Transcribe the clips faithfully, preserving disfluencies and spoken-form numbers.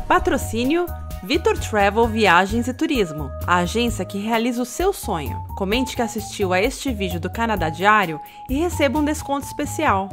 Patrocínio Vitor Travel Viagens e Turismo, a agência que realiza o seu sonho. Comente que assistiu a este vídeo do Canadá Diário e receba um desconto especial.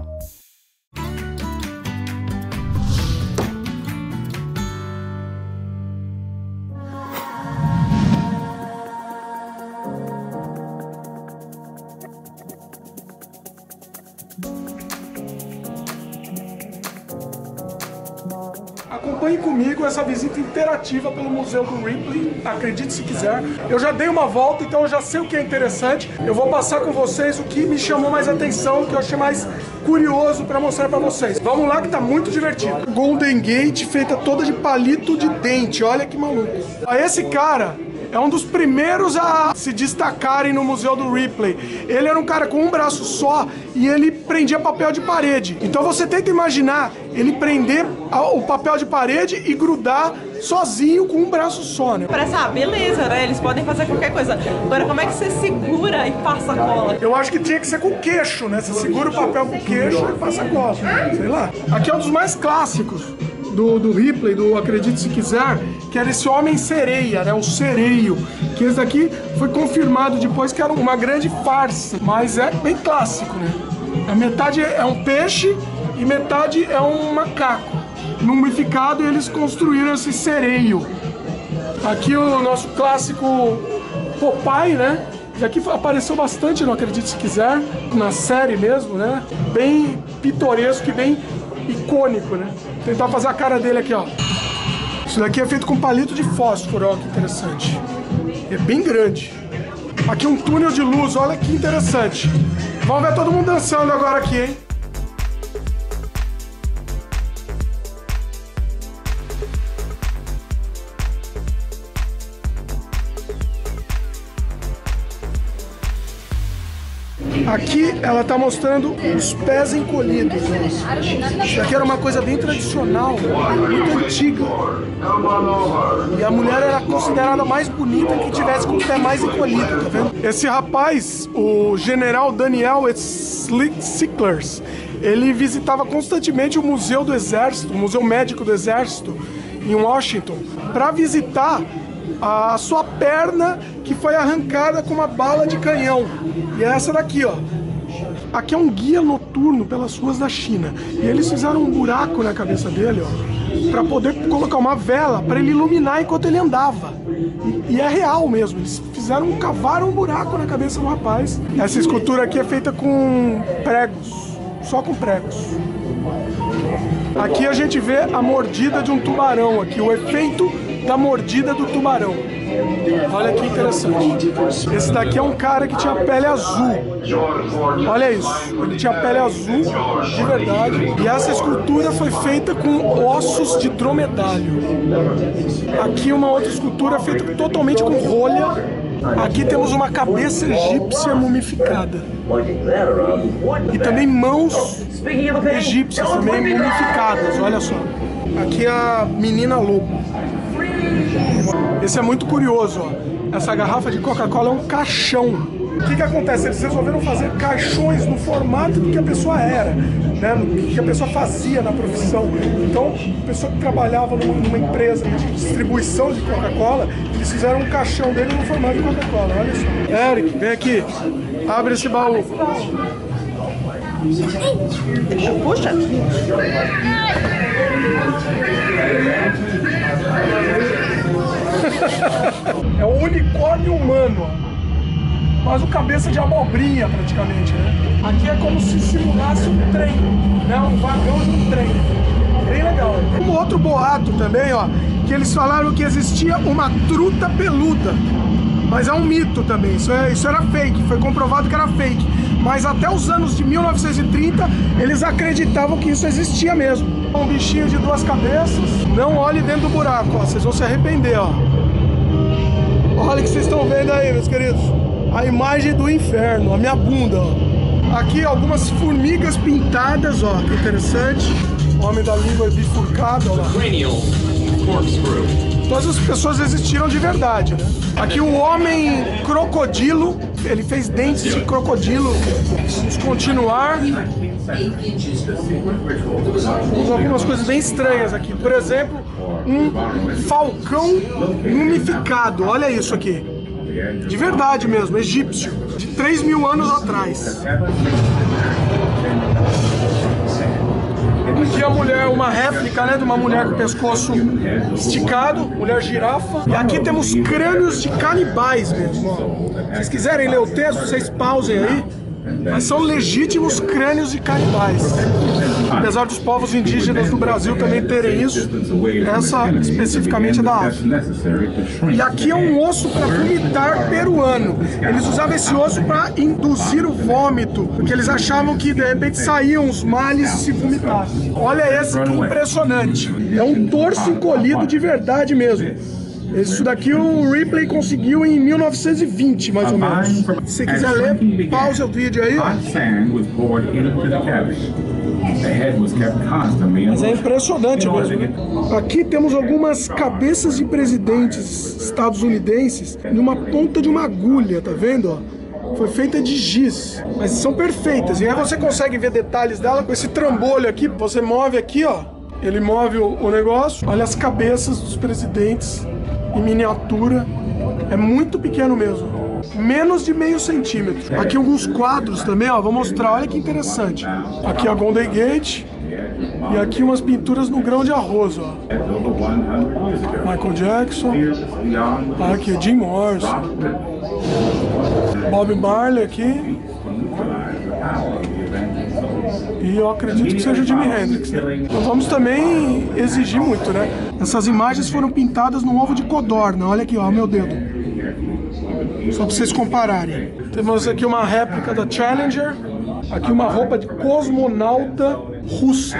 Acompanhe comigo essa visita interativa pelo Museu do Ripley, acredite se quiser. Eu já dei uma volta, então eu já sei o que é interessante. Eu vou passar com vocês o que me chamou mais atenção, o que eu achei mais curioso para mostrar para vocês. Vamos lá que tá muito divertido. Golden Gate feita toda de palito de dente, olha que maluco. Esse cara é um dos primeiros a se destacarem no Museu do Ripley. Ele era um cara com um braço só e ele prendia papel de parede. Então você tenta imaginar ele prender o papel de parede e grudar sozinho com um braço só, né? Parece, ah, beleza, né? Eles podem fazer qualquer coisa. Agora, como é que você segura e passa a cola? Eu acho que tinha que ser com o queixo, né? Você segura o papel com o queixo e passa a cola. Sei lá. Aqui é um dos mais clássicos do, do Ripley, do Acredite Se Quiser, que era esse Homem-Sereia, né? O sereio. Que esse daqui foi confirmado depois que era uma grande farsa. Mas é bem clássico, né? A metade é um peixe e metade é um macaco. Mumificado, e eles construíram esse sereio. Aqui o nosso clássico Popeye, né? Isso aqui apareceu bastante, não acredite se quiser, na série mesmo, né? Bem pitoresco e bem icônico, né? Vou tentar fazer a cara dele aqui, ó. Isso daqui é feito com palito de fósforo, ó, que interessante. É bem grande. Aqui um túnel de luz, olha que interessante. Vamos ver todo mundo dançando agora aqui, hein? Aqui ela tá mostrando os pés encolhidos. Ó. Isso aqui era uma coisa bem tradicional, muito antiga. E a mulher era considerada mais bonita que tivesse com o pé mais encolhido, tá vendo? Esse rapaz, o general Daniel Sicklers, ele visitava constantemente o Museu do Exército, o Museu Médico do Exército, em Washington, para visitar a sua perna que foi arrancada com uma bala de canhão. E é essa daqui, ó. Aqui é um guia noturno pelas ruas da China. E eles fizeram um buraco na cabeça dele, ó, para poder colocar uma vela para ele iluminar enquanto ele andava. E, e é real mesmo. Eles fizeram, cavaram um buraco na cabeça do rapaz. Essa escultura aqui é feita com pregos, só com pregos. Aqui a gente vê a mordida de um tubarão aqui, o efeito da mordida do tubarão. Olha que interessante. Esse daqui é um cara que tinha pele azul. Olha isso. Ele tinha pele azul de verdade. E essa escultura foi feita com ossos de dromedário. Aqui uma outra escultura feita totalmente com rolha. Aqui temos uma cabeça egípcia mumificada. E também mãos egípcias também mumificadas. Olha só. Aqui é a menina lobo. Esse é muito curioso, ó. Essa garrafa de Coca-Cola é um caixão. O que que acontece? Eles resolveram fazer caixões no formato do que a pessoa era, né? No que a pessoa fazia na profissão. Então, a pessoa que trabalhava numa, numa empresa de distribuição de Coca-Cola, eles fizeram um caixão dele no formato de Coca-Cola. Olha só. Eric, vem aqui. Abre esse baú. Puxa. É um unicórnio humano, quase o cabeça de abobrinha praticamente, né? Aqui é como se simulasse um trem, né? Um vagão de um trem. Bem legal. Um outro boato também, ó, que eles falaram que existia uma truta peluda, mas é um mito também. Isso, é, isso era fake, foi comprovado que era fake. Mas até os anos de mil novecentos e trinta eles acreditavam que isso existia mesmo. Um bichinho de duas cabeças. Não olhe dentro do buraco, ó, vocês vão se arrepender, ó. Olha o que vocês estão vendo aí, meus queridos. A imagem do inferno, a minha bunda, ó. Aqui algumas formigas pintadas, ó, que interessante. O homem da língua bifurcada, ó lá. Todas as pessoas existiram de verdade, né? Aqui o homem crocodilo, ele fez dentes de crocodilo. Vamos continuar. Temos algumas coisas bem estranhas aqui. Por exemplo, um falcão mumificado. Olha isso aqui. De verdade mesmo, egípcio. De três mil anos atrás. Aqui a mulher, uma réplica, né, de uma mulher com o pescoço esticado, mulher girafa. E aqui temos crânios de canibais mesmo, ó. Se vocês quiserem ler o texto, vocês pausem aí. Mas são legítimos crânios de canibais. Apesar dos povos indígenas do Brasil também terem isso, essa especificamente é da África. E aqui é um osso para vomitar peruano. Eles usavam esse osso para induzir o vômito, porque eles achavam que de repente saíam os males se vomitassem. Olha esse que impressionante. É um torso encolhido de verdade mesmo. Isso daqui o Ripley conseguiu em mil novecentos e vinte, mais ou menos. Se você quiser ler, pausa o vídeo aí. Mas é impressionante mesmo. Aqui temos algumas cabeças de presidentes estadunidenses numa ponta de uma agulha, tá vendo? Foi feita de giz, mas são perfeitas. E aí você consegue ver detalhes dela com esse trambolho aqui. Você move aqui, ó. Ele move o, o negócio. Olha as cabeças dos presidentes em miniatura. É muito pequeno mesmo. Menos de meio centímetro. Aqui alguns quadros também, ó. Vou mostrar, olha que interessante. Aqui a Golden Gate. E aqui umas pinturas no grão de arroz, ó. Michael Jackson. Aqui Jim Morrison. Bob Marley aqui. E eu acredito que seja o Jimi Hendrix, né? Então vamos também exigir muito, né? Essas imagens foram pintadas no ovo de codorna. Olha aqui, ó, meu dedo. Só para vocês compararem. Temos aqui uma réplica da Challenger. Aqui uma roupa de cosmonauta russa.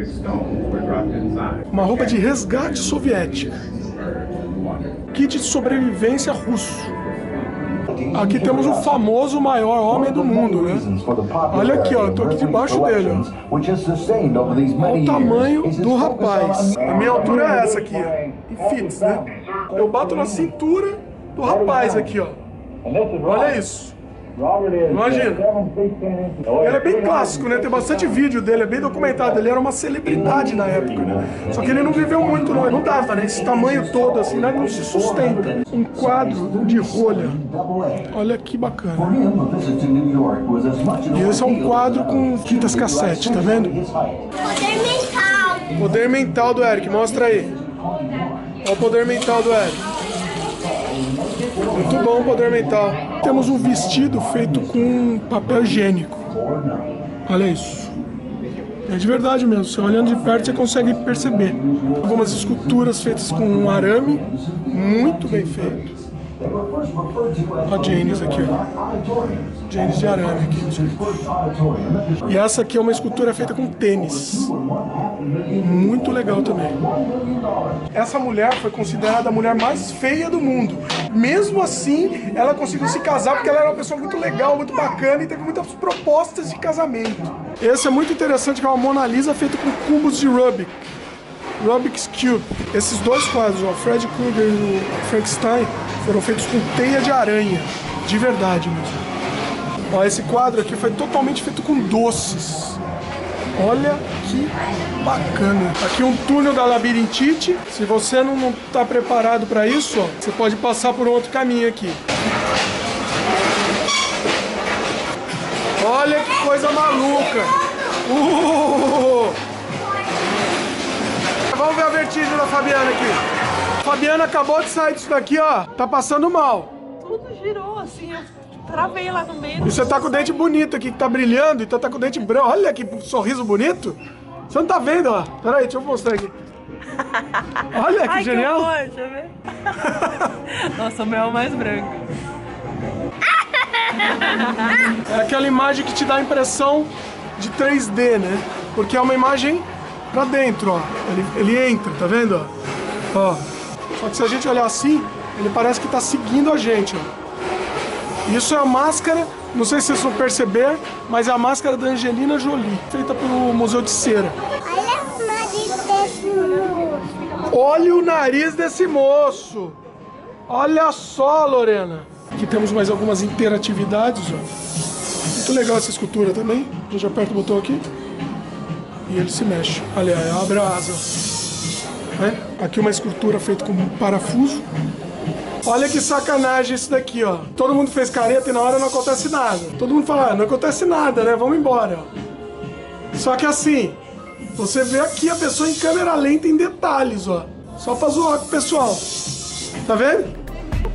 Uma roupa de resgate soviética. Kit de sobrevivência russo. Aqui temos o famoso maior homem do mundo, né? Olha aqui, ó, eu tô aqui debaixo dele, ó. Olha o tamanho do rapaz. A minha altura é essa aqui, ó. Em fits, né? Eu bato na cintura do rapaz aqui, ó. Olha isso. Imagina. Ele é bem clássico, né? Tem bastante vídeo dele, é bem documentado. Ele era uma celebridade na época, né? Só que ele não viveu muito, não. Não dava, né? Esse tamanho todo, assim, né? Não se sustenta. Um quadro de rolha. Olha que bacana. E esse é um quadro com fitas cassete, tá vendo? Poder mental. Poder mental do Eric, mostra aí. Olha o poder mental do Eric. Muito bom o poder mental. Temos um vestido feito com papel higiênico. Olha isso. É de verdade mesmo. Você olhando de perto você consegue perceber. Algumas esculturas feitas com um arame. Muito bem feito. Olha a Janis aqui, ó. Janis de arame aqui. E essa aqui é uma escultura feita com tênis. Muito legal também. Essa mulher foi considerada a mulher mais feia do mundo. Mesmo assim, ela conseguiu se casar porque ela era uma pessoa muito legal, muito bacana e teve muitas propostas de casamento. Esse é muito interessante, que é uma Mona Lisa feita com cubos de Rubik. Rubik's Cube. Esses dois quadros, ó, Fred Krueger e o Frankenstein, foram feitos com teia de aranha. De verdade mesmo. Ó, esse quadro aqui foi totalmente feito com doces. Olha que bacana. Aqui um túnel da labirintite. Se você não está preparado para isso, ó, você pode passar por um outro caminho aqui. Olha que coisa maluca. Uh! Vamos ver a vertigem da Fabiana aqui. Fabiana acabou de sair disso daqui, ó. Tá passando mal. Tudo girou assim, eu travei lá no meio. E você tá com o dente bonito aqui, que tá brilhando, então tá com o dente branco. Olha que sorriso bonito. Você não tá vendo, ó. Pera aí, deixa eu mostrar aqui. Olha que Ai, genial. Que horror, deixa eu ver. Nossa, o meu é o mais branco. É aquela imagem que te dá a impressão de três D, né? Porque é uma imagem pra dentro, ó. Ele, ele entra, tá vendo, ó? Ó. Só que se a gente olhar assim, ele parece que tá seguindo a gente, ó. Isso é a máscara, não sei se vocês vão perceber, mas é a máscara da Angelina Jolie, feita pelo Museu de Cera. Olha o nariz desse moço. Olha o nariz desse moço! Olha só, Lorena! Aqui temos mais algumas interatividades, ó. Muito legal essa escultura também. A gente aperta o botão aqui e ele se mexe. Olha, abre a asa. É? Aqui uma escultura feita com um parafuso. Olha que sacanagem isso daqui, ó. Todo mundo fez careta e na hora não acontece nada. Todo mundo fala, ah, não acontece nada, né? Vamos embora. Só que assim, você vê aqui a pessoa em câmera lenta em detalhes, ó. Só pra zoar com o pessoal. Tá vendo?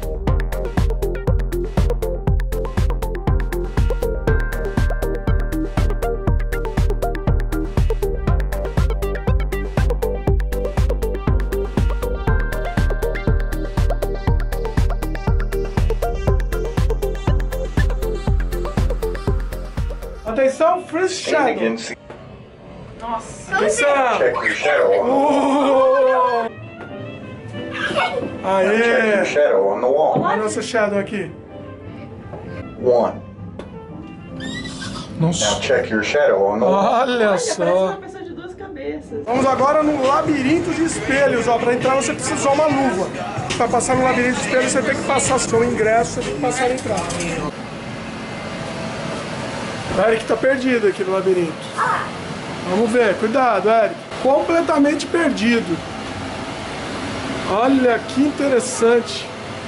Atenção, Freeze Shadow. Nossa. Atenção. Check your shadow. Uh! Check Aê! your shadow on the wall. Olha a nossa Shadow aqui. One. Nossa. Now check your shadow on the wall. Olha Parece só. uma pessoa de duas cabeças. Vamos agora no labirinto de espelhos, ó. Pra entrar você precisa usar uma luva. Pra passar no labirinto de espelhos você tem que passar seu ingresso, você tem que passar a entrada. O Eric tá perdido aqui no labirinto. Vamos ver, cuidado, Eric. Completamente perdido. Olha que interessante.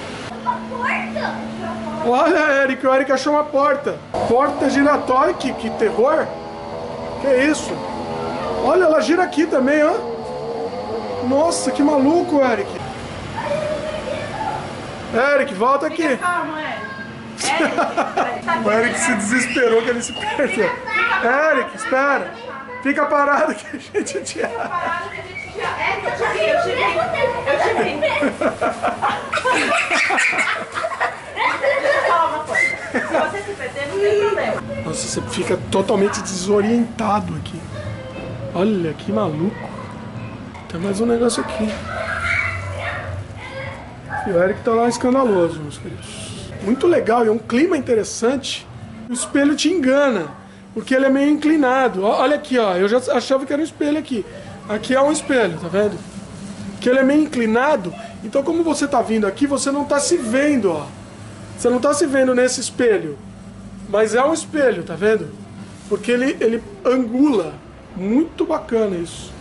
Olha, Eric, o Eric achou uma porta. Porta giratória, que, que terror. Que isso? Olha, ela gira aqui também, ó. Nossa, que maluco, Eric. Eric, volta aqui. Calma, Eric. O Eric se desesperou que ele se perdeu. Eric, espera. Fica parado que a gente te Eu te vi, eu te vi. Eu te vi. Deixa eu falar uma coisa. Se você se perder, não tem problema. Nossa, você fica totalmente desorientado aqui. Olha, que maluco. Tem mais um negócio aqui. E o Eric tá lá escandaloso, meus queridos. Muito legal, e é um clima interessante. O espelho te engana, porque ele é meio inclinado. Ó, olha aqui, ó. Eu já achava que era um espelho aqui. Aqui é um espelho, tá vendo? Que ele é meio inclinado. Então, como você tá vindo aqui, você não tá se vendo, ó. Você não tá se vendo nesse espelho. Mas é um espelho, tá vendo? Porque ele, ele angula. Muito bacana isso.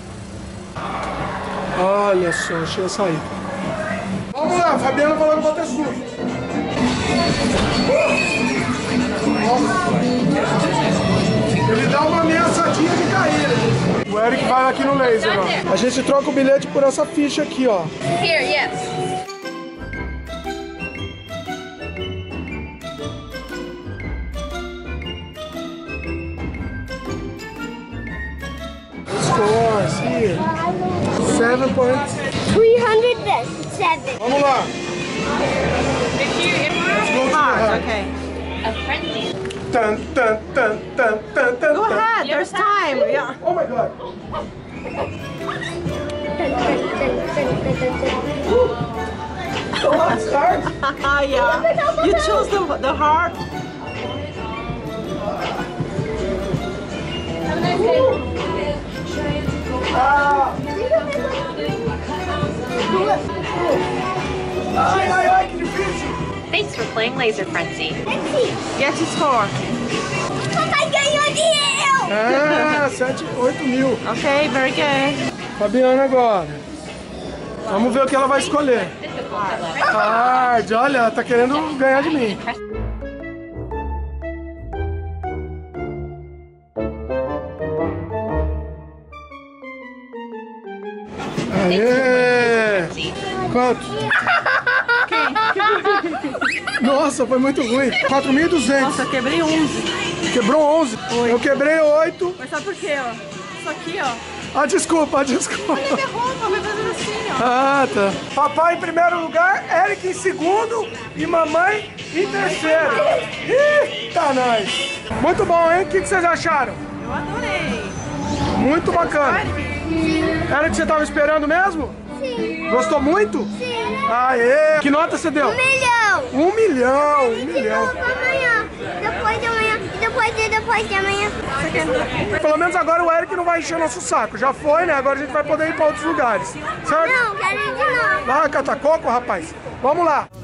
Olha só, achei a saída. Vamos lá, a Fabiana falou que vou ter susto. Ele dá uma ameaçadinha de cair. O Eric vai aqui no laser, ó. A gente troca o bilhete por essa ficha aqui, ó. Here, yes. Scores here. seven points. three hundred seven. Vamos lá. If you, if Let's go you're to the hard, heart. okay. A frenzy. Tan, tan, tan, tan, tan, tan, Go tan. ahead, there's time. Yeah. Oh my god. Let's start. Yeah. You choose the, the heart. Ah. Ai, ai, ai, que difícil. Thanks for playing Laser Frenzy. Get to score. Papai ganhou dinheiro! Ah, sete, oito mil. Okay, very good. Fabiana agora. Vamos ver o que ela vai escolher. Hard, olha, ela tá querendo ganhar de mim. Aê! Quanto? Nossa, foi muito ruim. quatro mil e duzentos. Nossa, eu quebrei onze. Quebrou onze. Eu quebrei oito. Mas sabe por quê, ó? Isso aqui, ó. Ah, desculpa, desculpa. Minha roupa, vai fazendo assim, ó. Ah, tá. Papai em primeiro lugar, Eric em segundo e mamãe em terceiro. Eita, nós. Muito bom, hein? O que que vocês acharam? Eu adorei. Muito bacana. Era o que você estava esperando mesmo? Sim. Gostou muito? Sim. Aê! Que nota você deu? Um milhão. Um milhão, um De milhão. novo amanhã. Depois de amanhã. E depois de depois de amanhã. Pelo menos agora o Eric não vai encher nosso saco. Já foi, né? Agora a gente vai poder ir para outros lugares. Certo? Não, quero ir de novo. Vai catar coco, rapaz. Vamos lá.